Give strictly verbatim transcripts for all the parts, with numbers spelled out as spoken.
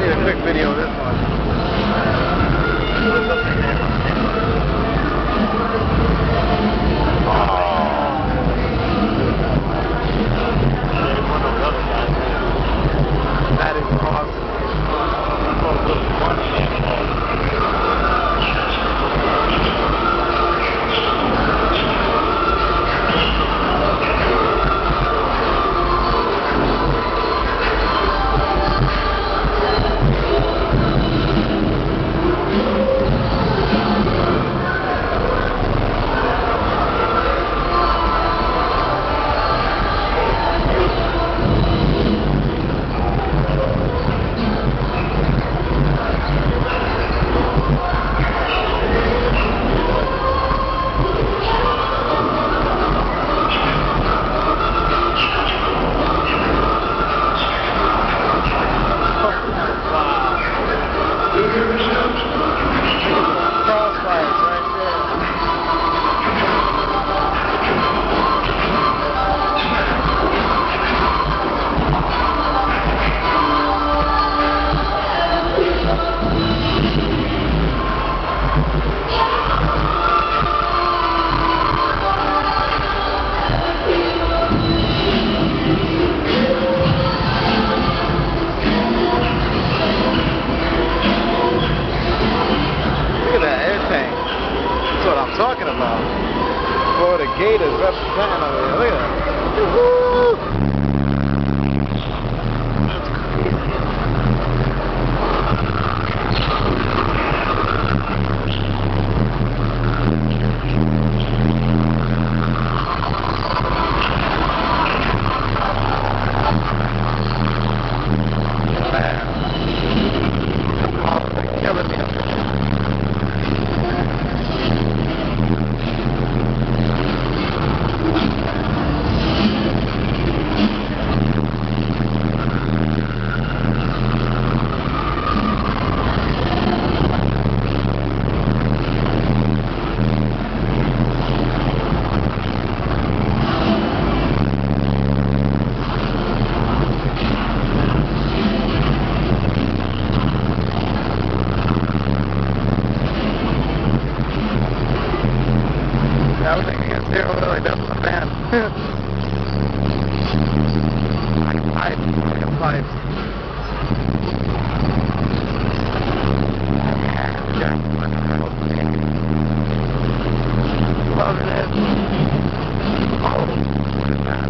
need a quick video of this one. That is awesome. Talking about Florida Gators representing over here. Look at that. Woo-hoo! That's Man. Oh, they're killing me up there. I was thinking it's zero, like that's a fan. Like pipes, like a pipe. Loving it. Oh, what is that?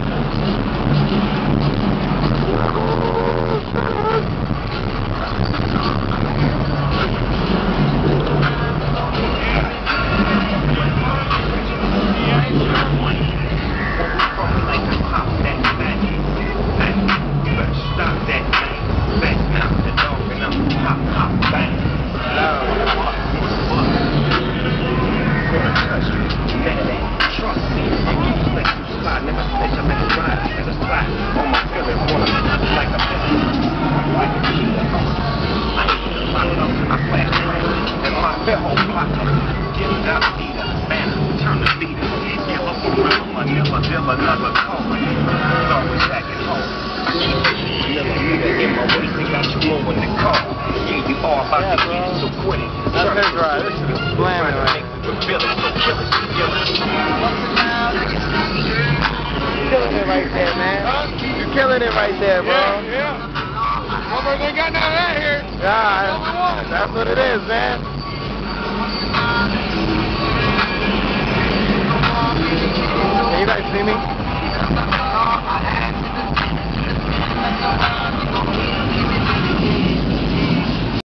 Another call. It's always back at home. I keep pushing vanilla meter in my waist and got you more in the car. Yeah, you all about yeah, to get it, so quit it. That's his ride. This is slamming right. Feel it, so kill it, kill it. You're killing it right there, man. You're killing it right there, bro. Yeah, yeah. Motherfuckers ain't got none of that here. God, that's what it is, man. Can you guys see me?